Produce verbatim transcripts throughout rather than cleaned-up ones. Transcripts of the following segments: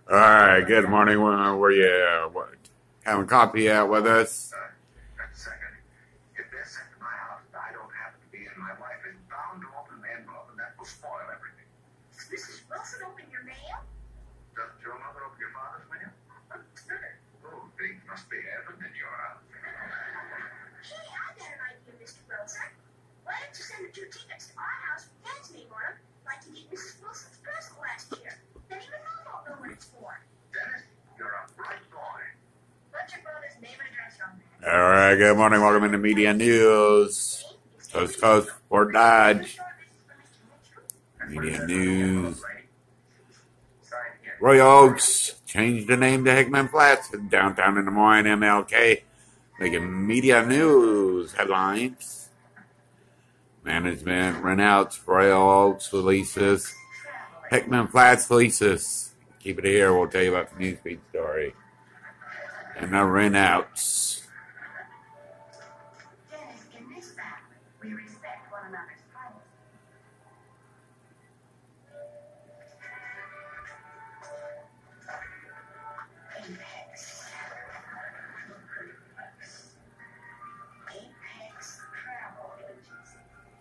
All right, good morning. Where were you? Uh, what, having coffee yet with us? Uh, second, if they're sent to my house and I don't happen to be in, my wife is bound to open the envelope, and that will spoil everything. Missus Wilson open your mail? Doesn't your mother open your father's mail? Oh, things must be heaven in your house. Hey, I got an idea, Mister Wilson. Why don't you send the two tickets to our house with Dad's name on them, like you did Missus Wilson's present last year? Then even Mom won't know what it's for. Dennis, you're a bright boy. Put your brother's name and address on that. All right, good morning. Welcome into Media News. Coast to Coast, Fort Dodge. Media News. Sign here. Royal Oaks changed the name to Hickman Flats. Downtown in Des Moines, M L K. Making Media News headlines. Management, rent-outs, Royal Oaks leases. Hickman Flats leases. Keep it here. We'll tell you about the newsfeed story. And the rent-outs. Dennis, in this family, we respect one another's privacy. Apex. Apex Travel Agency.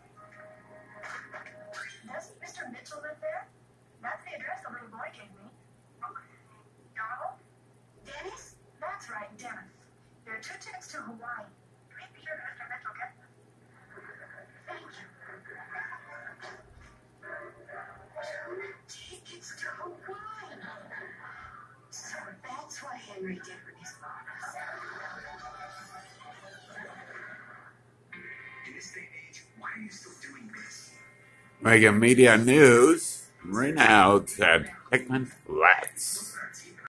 Doesn't Mister Mitchell live there? That's the address the little boy gave me. Donald? Dennis? That's right, Dennis. There are two tickets to Hawaii. Please be sure that Mister Mitchell gets them. Thank you. Two tickets to Hawaii. So that's what Henry did with his bonus. In this day and age, why are you still doing this? Making Media News. Rent-outs at Hickman Flats.